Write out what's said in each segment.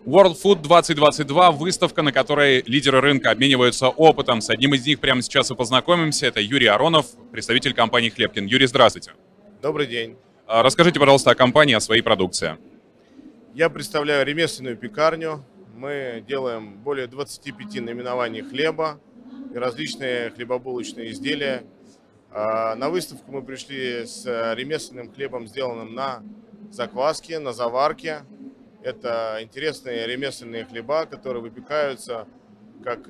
World Food 2022 – выставка, на которой лидеры рынка обмениваются опытом. С одним из них прямо сейчас и познакомимся. Это Юрий Аронов, представитель компании «Хлебкин». Юрий, здравствуйте. Добрый день. Расскажите, пожалуйста, о компании, о своей продукции. Я представляю ремесленную пекарню. Мы делаем более 25 наименований хлеба и различные хлебобулочные изделия. На выставку мы пришли с ремесленным хлебом, сделанным на закваске, на заварке. Это интересные ремесленные хлеба, которые выпекаются как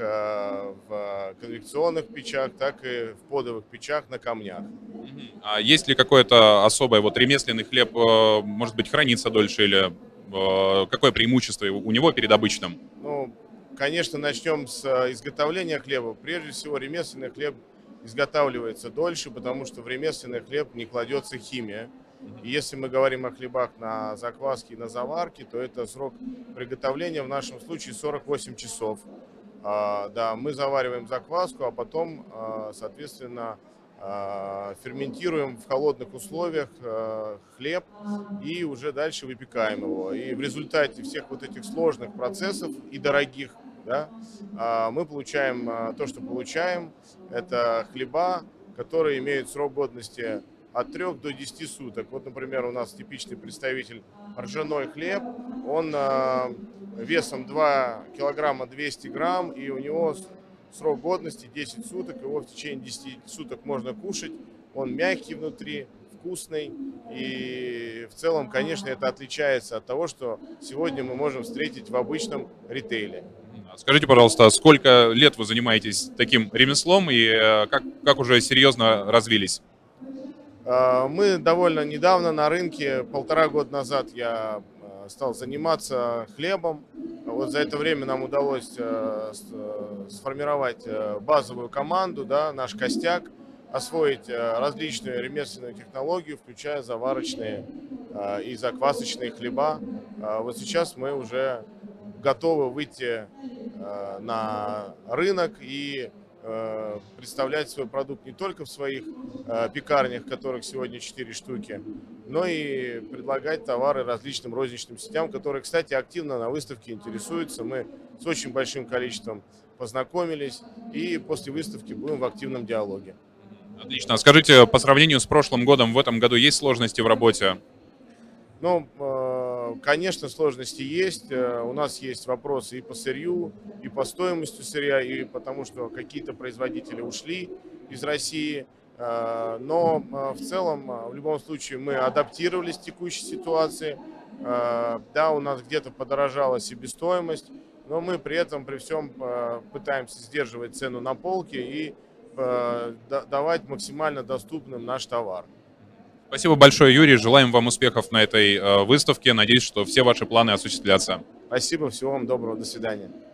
в конвекционных печах, так и в подовых печах на камнях. А есть ли какое-то особое, ремесленный хлеб, может быть, хранится дольше, или какое преимущество у него перед обычным? Ну, конечно, начнем с изготовления хлеба. Прежде всего, ремесленный хлеб изготавливается дольше, потому что в ремесленный хлеб не кладется химия. И если мы говорим о хлебах на закваске и на заварке, то это срок приготовления в нашем случае 48 часов. Да, мы завариваем закваску, а потом, соответственно, ферментируем в холодных условиях хлеб и уже дальше выпекаем его. И в результате всех вот этих сложных процессов и дорогих, да, мы получаем то, что получаем. Это хлеба, которые имеют срок годности от 3 до 10 суток. Вот, например, у нас типичный представитель ржаной хлеб. Он весом 2 килограмма 200 грамм, и у него срок годности 10 суток. Его в течение 10 суток можно кушать. Он мягкий внутри, вкусный. И в целом, конечно, это отличается от того, что сегодня мы можем встретить в обычном ритейле. Скажите, пожалуйста, сколько лет вы занимаетесь таким ремеслом и как уже серьезно развились? Мы довольно недавно на рынке, 1,5 года назад я стал заниматься хлебом. Вот за это время нам удалось сформировать базовую команду, да, наш костяк, освоить различную ремесленную технологию, включая заварочные и заквасочные хлеба. Вот сейчас мы уже готовы выйти на рынок и представлять свой продукт не только в своих пекарнях, которых сегодня 4 штуки, но и предлагать товары различным розничным сетям, которые, кстати, активно на выставке интересуются. Мы с очень большим количеством познакомились и после выставки будем в активном диалоге. Отлично. Скажите, по сравнению с прошлым годом, в этом году есть сложности в работе? Ну, конечно, сложности есть. У нас есть вопросы и по сырью, и по стоимости сырья, и потому что какие-то производители ушли из России. Но в целом, в любом случае, мы адаптировались к текущей ситуации. Да, у нас где-то подорожала себестоимость, но мы при этом, при всем, пытаемся сдерживать цену на полке и давать максимально доступным наш товар. Спасибо большое, Юрий. Желаем вам успехов на этой выставке. Надеюсь, что все ваши планы осуществлятся. Спасибо, всего вам доброго, до свидания.